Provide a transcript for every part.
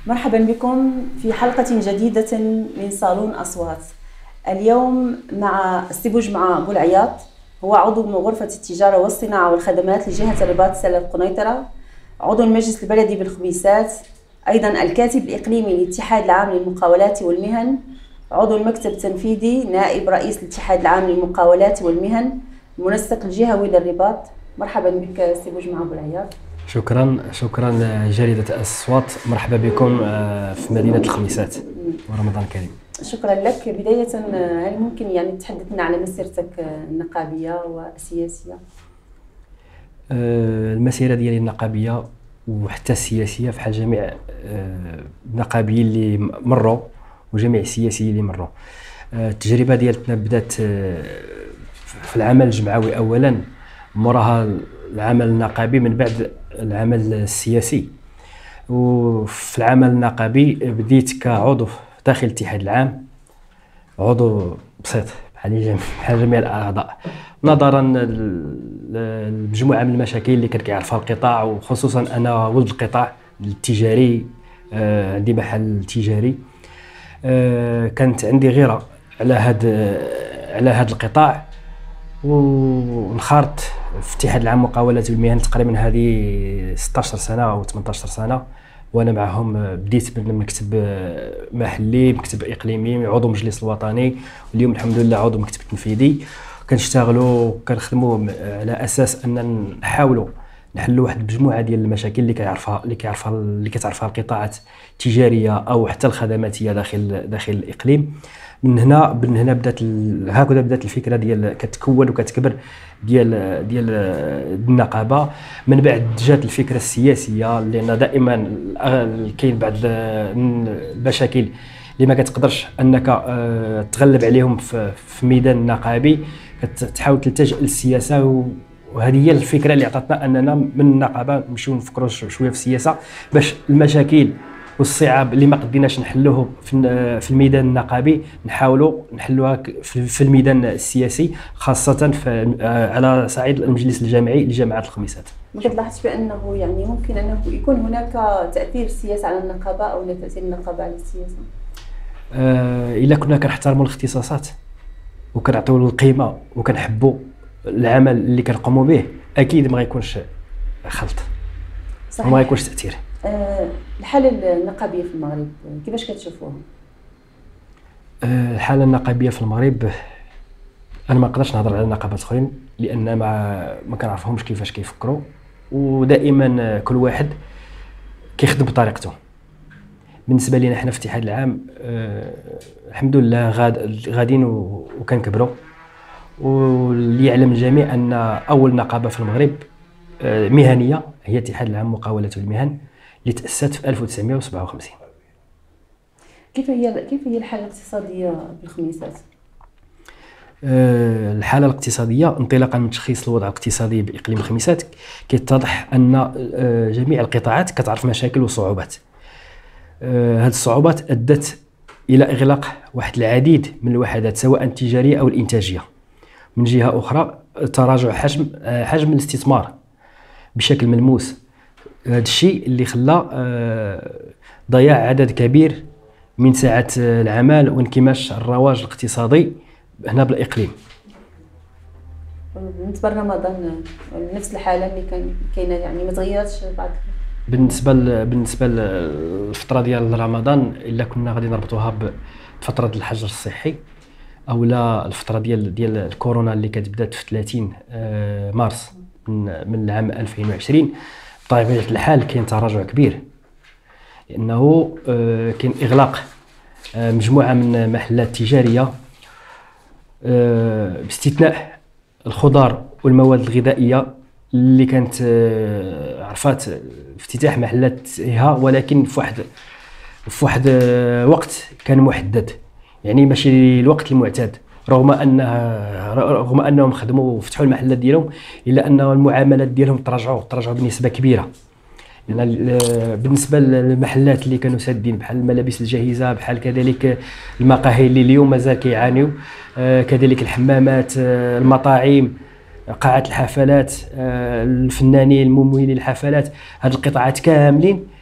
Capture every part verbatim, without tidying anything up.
مرحبا بكم في حلقة جديدة من صالون أصوات. اليوم مع السبوج مع أبو العياط، هو عضو من غرفة التجارة والصناعة والخدمات لجهة الرباط سلة القنيطرة، عضو المجلس البلدي بالخبيسات، أيضا الكاتب الإقليمي للاتحاد العام للمقاولات والمهن، عضو المكتب التنفيذي، نائب رئيس الاتحاد العام للمقاولات والمهن، المنسق الجهوي للرباط. مرحبا بك سبوج مع أبو العياط. شكرا شكرا جريدة الأصوات، مرحبا بكم في مدينة الخميسات ورمضان كريم. شكرا لك. بداية هل ممكن يعني تحدثنا على مسيرتك النقابية والسياسية؟ المسيرة ديالي النقابية وحتى السياسية بحال جميع النقابيين اللي مروا وجميع السياسيين اللي مروا. التجربة ديالتنا بدات في العمل الجمعوي أولا، موراها العمل النقابي، من بعد العمل السياسي. وفي العمل النقابي بديت كعضو داخل الاتحاد العام، عضو بسيط بحال بحال جميع الاعضاء، نظرا لمجموعه من المشاكل اللي كان كيعرفها القطاع، وخصوصا انا ولد القطاع التجاري، آه عندي محل تجاري، آه كانت عندي غيره على هذا على هذا القطاع، ونخرت في الاتحاد العام للمقاولات والمهن تقريبا هذه ستة عشر سنه او ثمانية عشر سنه، وانا معهم. بديت من مكتب محلي، مكتب اقليمي، عضو مجلس الوطني، واليوم الحمد لله عضو مكتب تنفيذي. كنشتغلوا كنخدموا على اساس ان نحاولوا نحلوا واحد المجموعه ديال المشاكل اللي كيعرفها اللي كيعرفها اللي كتعرفها القطاعات التجاريه او حتى الخدماتيه داخل داخل الاقليم. من هنا من هنا بدات هكذا بدات الفكره ديال كتكون وكتكبر ديال ديال النقابه. من بعد جات الفكره السياسيه، لان دائما كاين بعض المشاكل اللي ما كتقدرش انك تغلب عليهم في ميدان النقابي، كتحاول تلتجئ للسياسه. وهذه هي الفكره اللي عطاتنا اننا من النقابه نمشيو نفكروا شويه في السياسه، باش المشاكل والصعاب اللي ما قديناش نحلوه في الميدان النقابي نحاولوا نحلوها في الميدان السياسي، خاصه على صعيد المجلس الجامعي لجامعه الخميسات. ما كتلاحظش بانه يعني ممكن انه يكون هناك تاثير السياسه على النقابه او لا تاثير النقابه على السياسه؟ آه الا كنا كنحترموا الاختصاصات وكنعطيو القيمه وكنحبوا العمل اللي كنقوموا به، اكيد ما غيكونش خلط، صحيح، وما غيكونش تاثير. أه الحاله النقابيه في المغرب كيفاش كتشوفوها؟ أه الحاله النقابيه في المغرب، انا ما نقدرش نهضر على نقابات اخرين لان ما ما كنعرفهمش كيفاش كيفكروا، ودائما كل واحد كيخدم بطريقته. بالنسبه لنا حنا في الاتحاد العام أه الحمد لله غاد غاديين وكنكبروا، واللي يعلم الجميع ان اول نقابه في المغرب أه مهنيه هي الاتحاد العام للمقاولات والمهن، اللي تأسست في ألف وتسعمائة وسبعة وخمسين. كيف هي كيف هي الحالة الاقتصادية بالخميسات؟ أه الحالة الاقتصادية انطلاقا من تشخيص الوضع الاقتصادي بإقليم الخميسات، كيتضح أن أه جميع القطاعات كتعرف مشاكل وصعوبات. أه هذه الصعوبات أدت إلى إغلاق واحد العديد من الوحدات سواء التجارية أو الإنتاجية. من جهة أخرى تراجع حجم أه حجم الاستثمار بشكل ملموس. هذا الشيء اللي خلى ضياع عدد كبير من ساعات العمل وانكماش الرواج الاقتصادي هنا بالاقليم. بالنسبه لرمضان نفس الحاله اللي كان كاينه، يعني ما تغيرتش بعد؟ بالنسبه بالنسبه للفتره ديال رمضان، الا كنا غادي نربطوها بفتره الحجر الصحي او لا الفتره ديال ديال الكورونا اللي كتبدات في ثلاثين مارس من من العام ألفين وعشرين، بطبيعة الحال كاين تراجع كبير، لأنه كاين إغلاق مجموعة من المحلات التجارية باستثناء الخضار والمواد الغذائية اللي كانت عرفات افتتاح محلاتها، ولكن في واحد في واحد وقت كان محدد، يعني ماشي الوقت المعتاد، رغم انها رغم انهم خدموا وفتحوا المحلات ديالهم، الا ان المعاملات ديالهم تراجعوا تراجعوا بنسبه كبيره. يعني بالنسبه للمحلات اللي كانوا سادين بحال الملابس الجاهزه، بحال كذلك المقاهي اللي اليوم مازال كيعانيو، كذلك الحمامات، المطاعم، قاعات الحفلات، الفنانين الممولين الحفلات، هاد القطاعات كاملين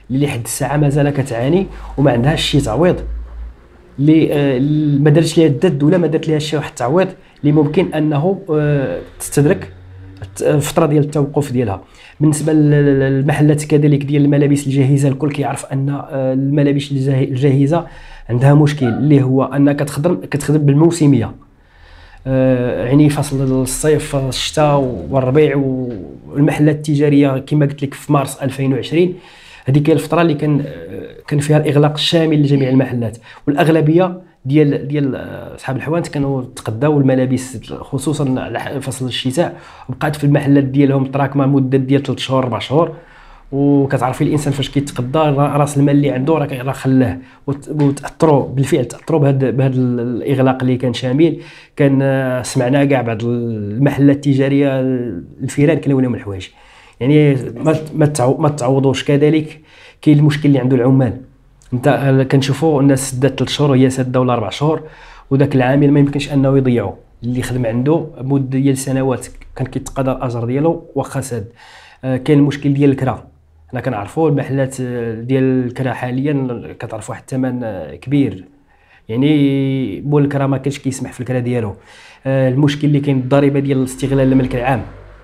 اللي لحد الساعه مازال كتعاني وما عندهاش شي تعويض، اللي ما دارتش ليها الدد ولا ما دارت ليها شي واحد التعويض اللي ممكن انه تستدرك الفتره ديال التوقف ديالها. بالنسبه للمحلات كذلك ديال الملابس الجاهزه، الكل كيعرف ان الملابس الجاهزه عندها مشكل اللي هو انها كتخدم كتخدم بالموسميه، يعني فصل الصيف الشتاء والربيع. والمحلات التجاريه كما قلت لك في مارس ألفين وعشرين هذيك هي الفتره اللي كان كان فيها الاغلاق الشامل لجميع المحلات، والاغلبيه ديال ديال اصحاب الحوانت كانوا تقداو الملابس خصوصا على فصل الشتاء، وبقات في المحلات ديالهم تراكمه مده ديال ثلاث شهور أربع شهور. وكتعرفي الانسان فاش كيتقدى راس المال اللي عنده راه خلاه، وتاثروا بالفعل تاثروا بهذا بهذا الاغلاق اللي كان شامل. كان سمعنا كاع بعض المحلات التجاريه الفيران كانوا ولاو من الحوايج، يعني ما ما تعوضوش. كذلك كاين المشكل اللي عنده العمال، انت كنشوفوا الناس سدات ثلاث شهور وهي ساده ولا اربع شهور، وذاك العامل ما يمكنش انه يضيعوا اللي خدم عنده مده ديال سنوات كان كيتقاضى الاجر ديالو واخا ساد. كاين المشكل ديال الكرا، حنا كنعرفوا المحلات ديال الكرا حاليا كتعرفوا واحد الثمن كبير، يعني مول الكرا ما كانش كيسمح في الكرا ديالو. المشكل اللي كاين الضريبه ديال استغلال الملك العام،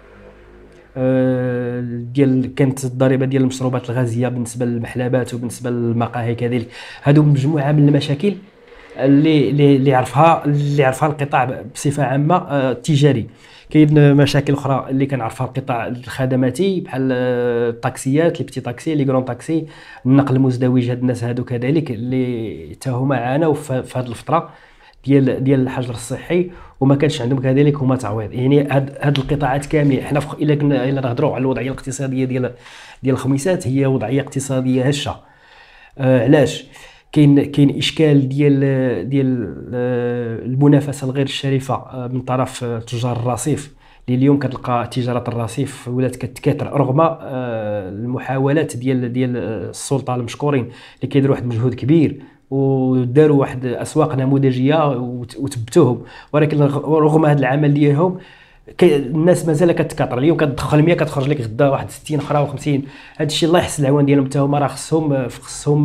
ديال كانت الضريبه ديال المشروبات الغازيه بالنسبه للمحلبات وبالنسبه للمقاهي كذلك. هادو مجموعه من المشاكل اللي اللي عرفها اللي عرفها القطاع بصفه عامه التجاري. كاين مشاكل اخرى اللي كنعرفها القطاع الخدماتي بحال الطاكسيات، لي بتي طاكسي، لي كرون طاكسي، النقل المزدوج. هاد الناس هادو كذلك اللي حتى هما عانوا في هذه الفتره ديال ديال الحجر الصحي وما كانش عندهم كذلك هما تعويض. يعني هاد هاد القطاعات كاملين حنا الا كنا الا نهضروا على الوضعيه الاقتصاديه ديال ديال الخميسات، هي وضعيه اقتصاديه هشه. آه علاش؟ كاين كاين اشكال ديال ديال المنافسه الغير الشريفه من طرف تجار الرصيف، اللي اليوم كتلقى تجاره الرصيف ولات كتكاثر رغم المحاولات ديال ديال السلطه المشكورين اللي كيديروا واحد المجهود كبير وداروا واحد اسواق نموذجيه وثبتوهم، ولكن رغم هذا العمل ديالهم الناس مازال كتكاثر. اليوم كتدخل مية كتخرج لك غدا واحد ستين اخرى و50. هذا الشيء الله يحسن العوان ديالهم حتى هما راه خصهم خصهم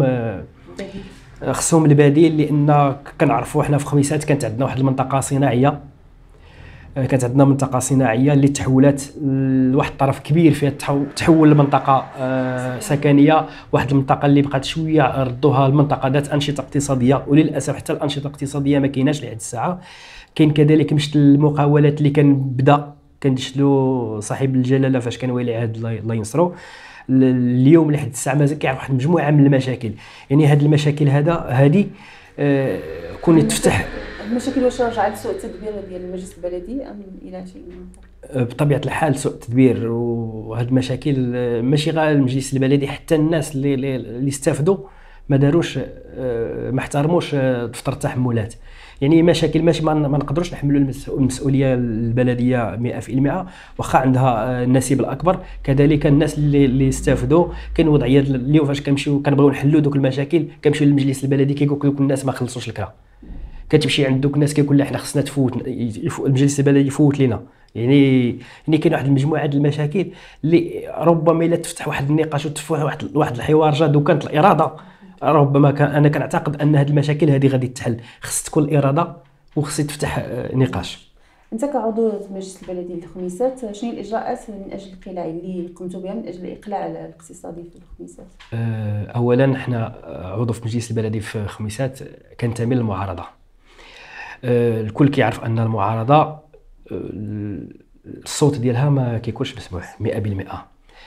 خصهم البديل. لان كنعرفوا حنا في خميسات كانت عندنا واحد المنطقه صناعيه، كانت عندنا منطقه صناعيه اللي تحولت لواحد الطرف كبير فيها تحول لمنطقه سكنيه، واحد المنطقه اللي بقات شويه ردوها المنطقه ذات انشطه اقتصاديه، وللاسف حتى الانشطه الاقتصاديه ما كايناش لحد الساعه. كاين كذلك مشت المقاولات اللي كان بدا كان دشلو صاحب الجلاله فاش كان ولي عهد الله ينصرو، اليوم لحد الساعه مازال كيعرف واحد المجموعه من المشاكل. يعني هاد المشاكل هذا هذه آه كون تفتح المشاكل. واش راجعه لسوء التدبير ديال المجلس البلدي ام الى شيء اخر؟ بطبيعه الحال سوء التدبير، وهاد المشاكل ماشي غير المجلس البلدي، حتى الناس اللي اللي استافدوا ما داروش ما احترموش دفتر التحملات. يعني مشاكل ماشي ما نقدروش نحملوا المسؤوليه البلديه مئة بالمئة واخا عندها النسيب الاكبر. كذلك الناس اللي اللي استافدوا كاين وضعيات اليوم فاش كنمشيو كنبغيو نحلوا دوك المشاكل كنمشيو للمجلس البلدي كيقول لك الناس ما خلصوش الكرا. كتمشي عند دوك الناس كيقول لك حنا خصنا تفوت المجلس البلدي يفوت لينا. يعني يعني كاين واحد المجموعه ديال المشاكل اللي ربما الا تفتح واحد النقاش وتفتح واحد واحد الحوار جاد وكانت الاراده، ربما كان انا كنعتقد ان هذه المشاكل هذه غادي تحل. خص تكون الاراده وخص تفتح نقاش. انت كعضو المجلس البلدي للخميسات، شنو الاجراءات من اجل القلاع اللي قمتوا بها من اجل الاقلاع الاقتصادي في الخميسات؟ اولا احنا عضو في المجلس البلدي في الخميسات كنتمي للمعارضه. الكل كيعرف ان المعارضه الصوت ديالها ما كيكونش مسموح مئة بالمئة.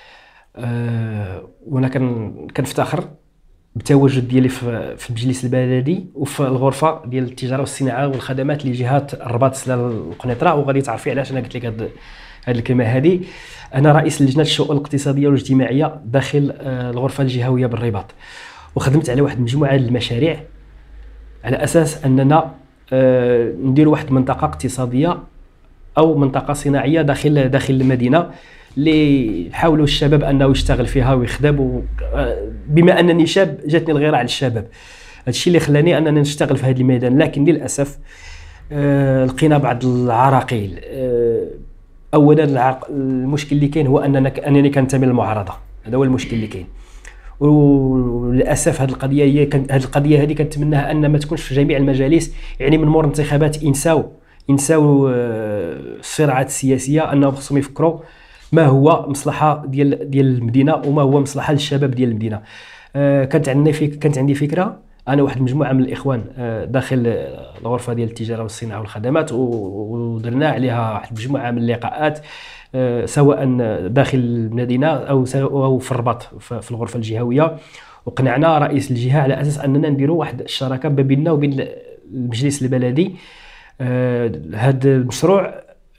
وانا كنفتخر بالتواجد ديالي في المجلس البلدي وفي الغرفه ديال التجاره والصناعه والخدمات لجهه الرباط سلال القنيطره. وغادي تعرفي علاش انا قلت لك هذه الكلمه هذه. انا رئيس لجنه الشؤون الاقتصاديه والاجتماعيه داخل الغرفه الجهويه بالرباط، وخدمت على واحد المجموعه من المشاريع على اساس اننا نديروا واحد المنطقه اقتصاديه او منطقه صناعيه داخل داخل المدينه اللي حاولوا الشباب انه يشتغل فيها ويخدم. بما انني شاب جاتني الغيره على الشباب، هذا الشيء اللي خلاني اننا نشتغل في هذا الميدان. لكن للاسف آه لقينا بعض العراقيل. آه اولا المشكل اللي كاين هو اننا انني كنتمي للمعارضه، هذا هو المشكل اللي كاين. وللاسف هذه القضيه هي كانت هذه القضيه هذه كنتمناها ان ما تكونش في جميع المجالس. يعني من مور الانتخابات ينساو ينساو الصراعات السياسيه، انهم خصهم يفكروا ما هو مصلحه ديال ديال المدينه وما هو مصلحه للشباب ديال المدينه. كانت عندنا فيك كانت عندي فكره انا واحد المجموعه من الاخوان داخل الغرفه ديال التجاره والصناعه والخدمات، ودرنا عليها واحد المجموعه من اللقاءات سواء داخل المدينه او او في الرباط في الغرفه الجهويه، وقنعنا رئيس الجهه على اساس اننا نديروا واحد الشراكه ما بيننا وبين المجلس البلدي. هذا المشروع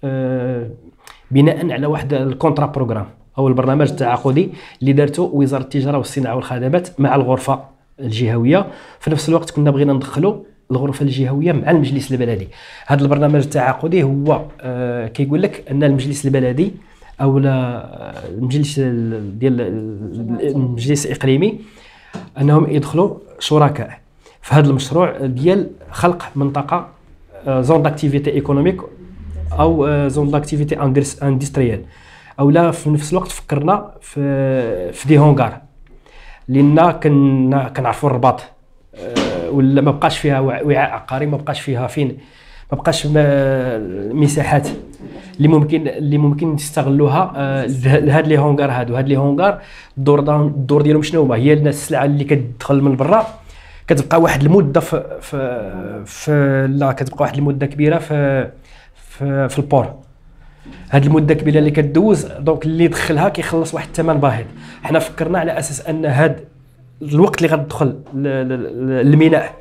بناء على واحد الكونترا بروغرام او البرنامج التعاقدي اللي دارته وزاره التجاره والصناعه والخدمات مع الغرفه الجهويه. في نفس الوقت كنا بغينا ندخلوا الغرفه الجهويه مع المجلس البلدي. هذا البرنامج التعاقدي هو آه كيقول لك ان المجلس البلدي او المجلس ديال المجلس الاقليمي انهم يدخلوا شركاء في هذا المشروع ديال خلق منطقه زون داكتيفيتي ايكونوميك او زون داكتيفيتي اندستريال. او لا في نفس الوقت فكرنا في في دي هونغار لان كنا كنعرفوا الرباط ولا ما بقاش فيها وعاء عقاري، ما بقاش فيها فين ما بقاش مساحات اللي ممكن اللي ممكن تستغلوها لهاد لي هونغار هادو. هاد لي هونغار الدور الدور ديالهم شنو هو؟ هي السلعه اللي كتدخل من برا كتبقى واحد المده في في, في لا كتبقى واحد المده كبيره في في, في البور. هاد المده كبيره اللي كدوز دونك اللي دخلها كيخلص واحد الثمن باهظ. حنا فكرنا على اساس ان هاد الوقت اللي غتدخل الميناء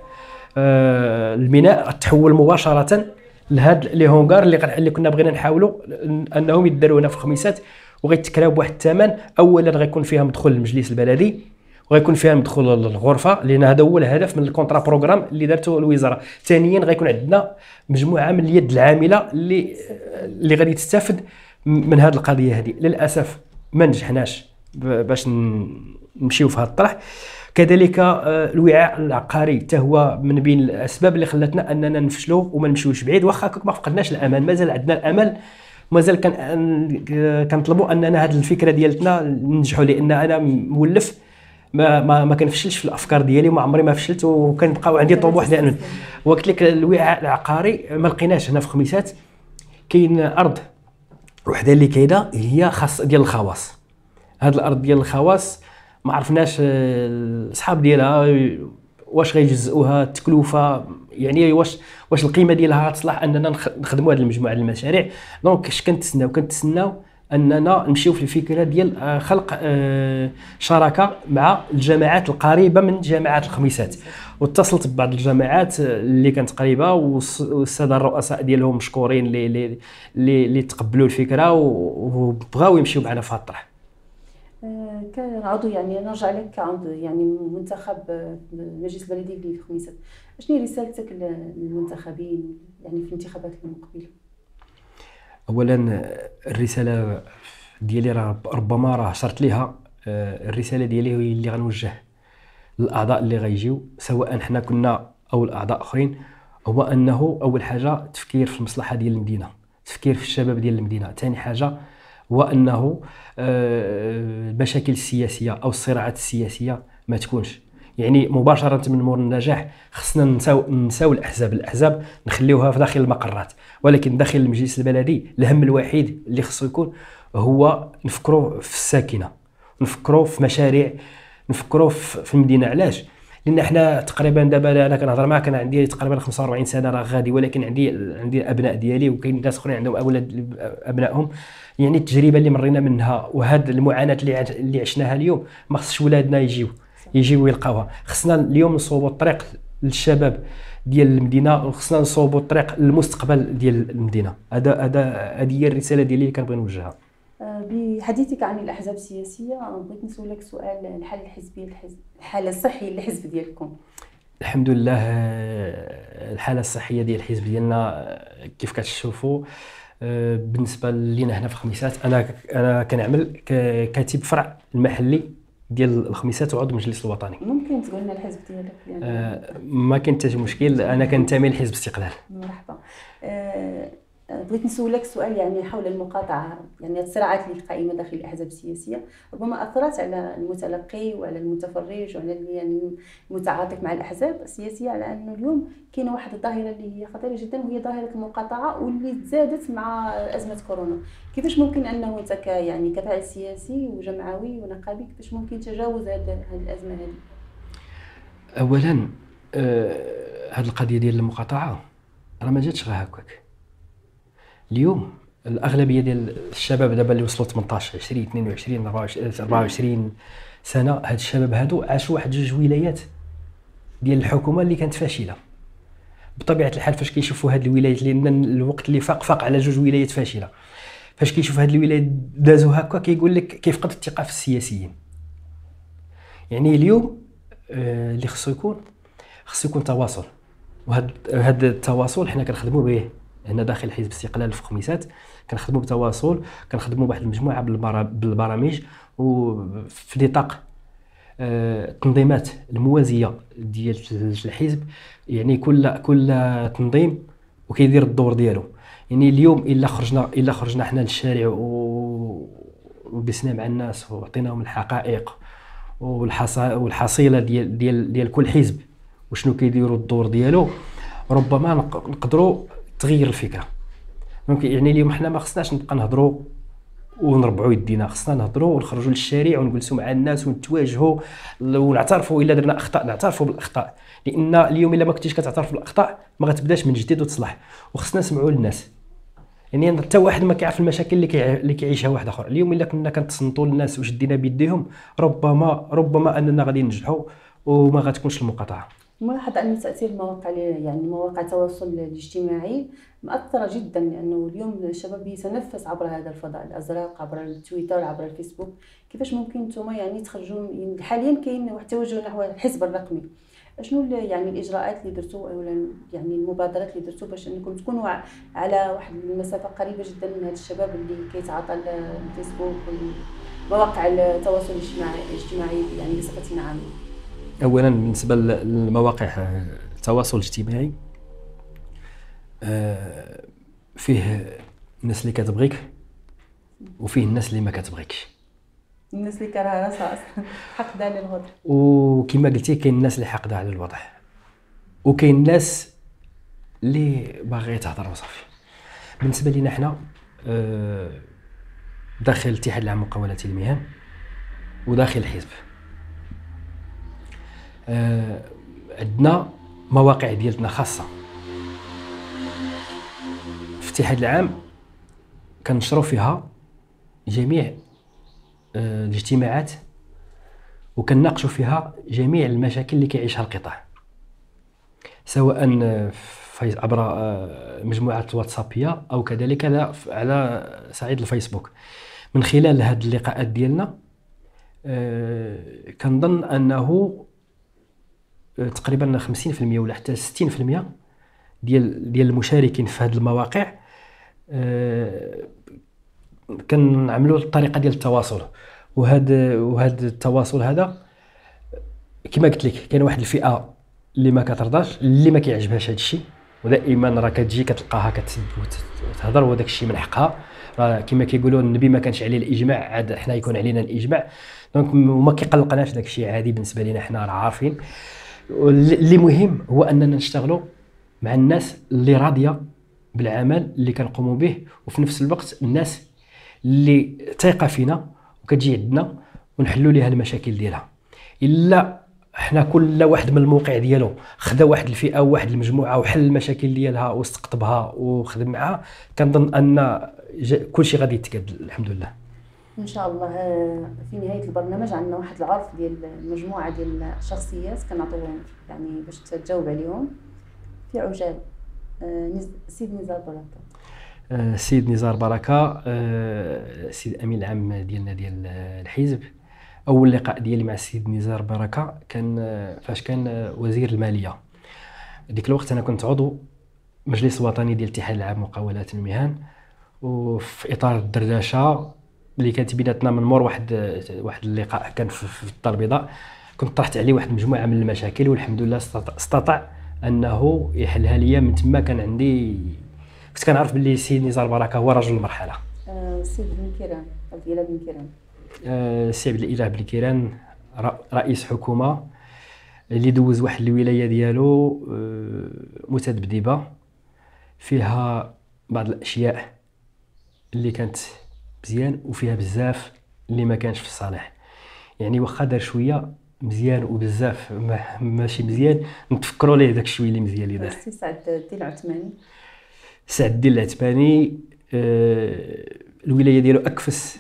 آه الميناء تحول مباشره لهاد لي هونغار اللي اللي كنا بغينا نحاولوا انهم يداروا هنا في خميسات، وغيتكراو بواحد الثمن. اولا غيكون فيها مدخول المجلس البلدي وغيكون فيها مدخول الغرفه لان هذا هو الهدف من الكونترا بروغرام اللي دارته الوزاره. ثانيا غيكون عندنا مجموعه من اليد العامله اللي اللي غادي تستافد من هذه القضيه هذه. للاسف ما نجحناش باش نمشيو في هذا الطرح. كذلك الوعاء العقاري حتى هو من بين الاسباب اللي خلاتنا اننا نفشلوا وما نمشيوش بعيد. واخا ما فقدناش الامل، مازال عندنا الامل، مازال كان كنطلبوا اننا هذه الفكره ديالتنا ننجحوا، لان انا مولف ما ما, ما كنفشلش في الافكار ديالي وما عمري ما فشلت وكنبقاو عندي طموح. لان وقت لك الوعاء العقاري ما لقيناش هنا في خميسات. كاين ارض وحده اللي كاينه هي خاص ديال الخواص. هذه الارض ديال الخواص ما عرفناش الاصحاب ديالها واش غيجزئوها التكلفه، يعني واش واش القيمه ديالها غتصلح اننا نخدموا هذه المجموعه ديال المشاريع. دونك اش كنتسناو كنتسناو اننا نمشيو في الفكره ديال خلق شراكه مع الجامعات القريبه من جامعات الخميسات. واتصلت ببعض الجامعات اللي كانت قريبه والساده الرؤساء ديالهم مشكورين اللي اللي اللي تقبلوا الفكره وبغاو يمشيو معنا في هذا الطرح. كعضو يعني نرجع لك كعضو يعني منتخب المجلس البلدي في خميسات، شنو هي رسالتك للمنتخبين يعني في الانتخابات المقبله؟ اولا الرساله ديالي راه ربما راه شرت ليها. الرساله ديالي هي اللي غنوجه للاعضاء اللي غيجيو سواء حنا كنا او الاعضاء اخرين، هو انه اول حاجه تفكير في المصلحه ديال المدينه، تفكير في الشباب ديال المدينه. ثاني حاجه هو انه المشاكل السياسيه او الصراعات السياسيه ما تكونش يعني مباشره من مور النجاح. خصنا نساو نساو الاحزاب الاحزاب نخليوها في داخل المقرات، ولكن داخل المجلس البلدي الهم الوحيد اللي خصو يكون هو نفكروا في الساكنه، نفكروا في مشاريع، نفكروا في المدينه. علاش؟ لان احنا تقريبا دابا انا كنهضر معاك انا عندي تقريبا خمسة وأربعين سنه راه غادي، ولكن عندي عندي الابناء ديالي وكاين ناس اخرين عندهم اولاد ابنائهم. يعني التجربه اللي مرينا منها وهذه المعاناه اللي اللي عشناها اليوم ما خصش ولادنا يجيو يجيو يلقاوها. خصنا اليوم نصوبوا الطريق للشباب ديال المدينه وخصنا نصوبوا الطريق للمستقبل ديال المدينه. هذا هذا هذه هي الرساله ديالي اللي كنبغي نوجهها. بحديثك عن الاحزاب السياسيه بغيت نسولك سؤال الحاله الحزبيه الحاله الصحيه للحزب ديالكم. الحمد لله الحاله الصحيه ديال الحزب ديالنا كيف كتشوفوا بالنسبه لينا هنا في خميسات. انا انا كنعمل كاتب فرع المحلي ديال الخميسات وعضو المجلس الوطني. ممكن تقول لنا الحزب ديالك؟ يعني آه ما كاين حتى مشكل، انا كنتمي لحزب الاستقلال. مرحبا. آه بغيت نسولك سؤال يعني حول المقاطعة، يعني الصراعات اللي قائمة داخل الأحزاب السياسية ربما أثرت على المتلقي وعلى المتفرج وعلى اللي يعني المتعاطف مع الأحزاب السياسية، على أنه اليوم كاينة واحد الظاهرة اللي هي خطيرة جدا، وهي ظاهرة المقاطعة واللي تزادت مع أزمة كورونا. كيفاش ممكن أنه أنت ك يعني كفاعل سياسي وجمعوي ونقابي كيفاش ممكن تجاوز هذه الأزمة هذه؟ أولا آه هذه القضية ديال المقاطعة راه ما جاتش غير هكاك. اليوم الاغلبيه ديال الشباب دابا اللي وصلوا ثمنطاش عشرين اثنين وعشرين أربعة وعشرين سنه، هاد الشباب هادو عاشوا واحد جوج ولايات ديال الحكومه اللي كانت فاشله. بطبيعه الحال فاش كيشوفوا هاد الولايات، لان الوقت اللي فاق فاق على جوج ولايات فاشله، فاش كيشوف هاد الولايات دازوا هكا كيقول لك كيفقد الثقه في السياسيين. يعني اليوم آه اللي خصو يكون خصو يكون تواصل، وهذا هذا التواصل حنا كنخدموا به هنا داخل حزب الاستقلال في خميسات. كنخدموا بتواصل، كنخدموا بواحد المجموعه بالبرامج وفي نطاق التنظيمات الموازيه ديال الحزب. يعني كل كل تنظيم وكيدير الدور ديالو. يعني اليوم الا خرجنا الا خرجنا حنا للشارع وبسنا مع الناس وعطيناهم الحقائق والحصيله ديال ديال ديال كل حزب وشنو كيديروا الدور ديالو، ربما نقدروا تغير الفكره. ممكن يعني اليوم حنا ما خصناش نبقى نهضروا ونربعوا يدينا، خصنا نهضروا ونخرجوا للشارع ونجلسوا مع الناس ونتواجهوا ونعترفوا الا درنا اخطاء، نعترفوا بالاخطاء، لان اليوم الا ما كنتيش كتعترف بالاخطاء ما غتبداش من جديد وتصلح. وخصنا نسمعوا للناس، يعني حتى واحد ما كيعرف المشاكل اللي كي اللي كيعيشها واحد اخر. اليوم الا كنا كنتصنتوا للناس وشدينا بيديهم ربما ربما اننا غادي ننجحوا وما غتكونش المقاطعه. ملاحظ أن تأثير المواقع يعني مواقع التواصل الاجتماعي مؤثرة جدا، لأنه اليوم الشباب يتنفس عبر هذا الفضاء الأزرق، عبر التويتر، عبر الفيسبوك. كيفاش ممكن نتوما يعني تخرجوا؟ حاليا كاين واحد التوجه نحو الحزب الرقمي، شنو يعني الإجراءات اللي درتوا ولا يعني المبادرات اللي درتوا باش أنكم تكونوا على واحد المسافة قريبة جدا من هذا الشباب اللي كيتعاطى الفيسبوك ومواقع التواصل الاجتماعي يعني بصفة عامة؟ اولا بالنسبه للمواقع التواصل الاجتماعي فيه الناس اللي كتبغيك وفيه الناس اللي ما كتبغيكش. الناس اللي كرهها راسها اصلا حقدة على الوضع، وكما قلتي كاين الناس اللي حاقده على الوضع، وكاين الناس اللي باغيه تهضر وصافي. بالنسبه لينا حنا داخل الاتحاد العام لمقاولات المهن وداخل الحزب آه، عندنا مواقع ديالنا خاصة. في الاتحاد العام كنشروا فيها جميع آه، الاجتماعات وكنناقشوا فيها جميع المشاكل اللي كيعيشها القطاع، سواء عبر آه، مجموعات الواتسابية أو كذلك على صعيد الفيسبوك. من خلال هذه اللقاءات ديالنا آه، كنظن أنه تقريبا خمسين بالمئة ولا حتى ستين بالمئة ديال ديال المشاركين في هذه المواقع أه كنعملوا الطريقه ديال التواصل. وهذا وهذا التواصل هذا كما قلت لك كاين واحد الفئه اللي ما كترضاش، اللي ما كيعجبهاش هذا الشيء، ودائما راه كتجي كتلقاها كتسب وتهضر وداك الشيء من حقها. راه كما كيقولوا النبي ما كانش عليه الاجماع، عاد حنا يكون علينا الاجماع. دونك وما كيقلقناش داك الشيء، عادي بالنسبه لينا، حنا راه عارفين. اللي مهم هو اننا نشتغلوا مع الناس اللي راضيه بالعمل اللي كنقوموا به، وفي نفس الوقت الناس اللي ثقه فينا وكتجي عندنا ونحلوا ليها المشاكل ديالها. الا حنا كل واحد من الموقع ديالو خدا واحد الفئه او واحد المجموعه وحل المشاكل ديالها واستقطبها وخدم معها، كنظن ان كل شيء غادي يتقاد الحمد لله ان شاء الله. في نهايه البرنامج عندنا واحد العرض ديال مجموعه ديال الشخصيات كنعطيوهم يعني باش تجاوب عليهم في عجاله. سيد نزار بركه. سيد نزار بركه سيد الامين العام ديالنا ديال الحزب. اول لقاء ديالي مع السيد نزار بركه كان فاش كان وزير الماليه. ديك الوقت انا كنت عضو مجلس وطني ديال الاتحاد العام لمقاولات المهن، وفي اطار الدردشه اللي كانت بيناتنا من مور واحد واحد اللقاء كان في الدار البيضاء، كنت طرحت عليه واحد المجموعه من المشاكل والحمد لله استطاع انه يحلها ليا. من تما كان عندي كنت كنعرف باللي السي نزار بركه هو رجل المرحله. آه، السي بن كيران، عبد الاله بن كيران. آه، السي عبد الاله بن كيران رئيس حكومه اللي دوز واحد الولايه ديالو آه، متذبذبه فيها بعض الاشياء اللي كانت مزيان وفيها بزاف اللي ما كانش في الصالح. يعني واخا دار شويه مزيان وبزاف ما ماشي مزيان نتفكروا ليه داك الشويه اللي مزيان اللي دار. السي سعد الدين العثماني. سعد الدين العثماني آه، الولايه ديالو اكفس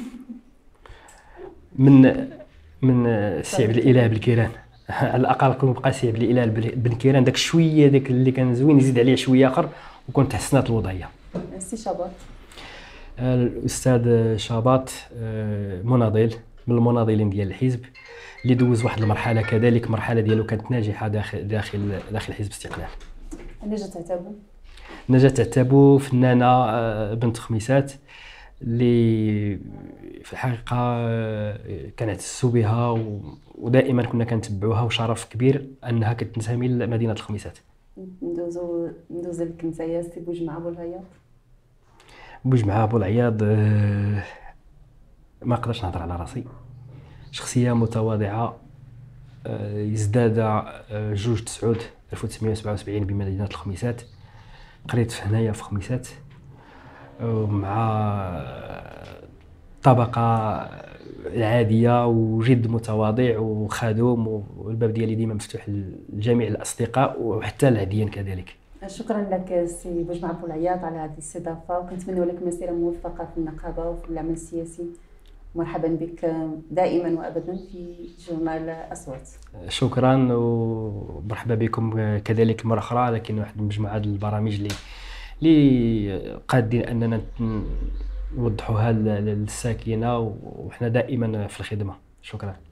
من من السي عبد الاله بن كيران. على الاقل كون بقى السي عبد الاله بن كيران داك شويه داك اللي كان زوين يزيد عليه شويه اخر وكون تحسنات الوضعيه. السي شابات. الاستاذ شابات آه، مناضل من المناضلين ديال الحزب اللي دوز واحد المرحله كذلك المرحله ديالو كانت ناجحه داخل داخل داخل حزب استقلال. نجاة عتابو. نجاة عتابو فنانه آه، بنت خميسات اللي في الحقيقه آه، كنعتزوا بها ودائما كنا كنتبعوها وشرف كبير انها كتنتمي لمدينه الخميسات. ندوزو ندوز لك نتايا سي بوجمعة ابو العياط. بوجمعة ابو العياط آه، ما نقدرش نهضر على راسي. شخصيه متواضعه آه، يزداد آه، جوج تسعود ألف وتسعمائة وسبعة وسبعين بمدينه الخميسات. قريت في هنايا في خميسات مع طبقة العادية وجد متواضع وخدوم والباب ديالي ديما مفتوح لجميع الأصدقاء وحتى العديان كذلك. شكرا لك سي بوجمعة ابو العياط على هذه الاستضافة وكنتمنى لك مسيرة موفقة في النقابة وفي العمل السياسي. مرحبا بك دائما وابدا في جورنال اصوات. شكرا ومرحبا بكم كذلك مرة أخرى، لكن واحد المجموعة البرامج اللي اللي قادين اننا نوضحوها للساكنه وحنا دائما في الخدمه. شكرا.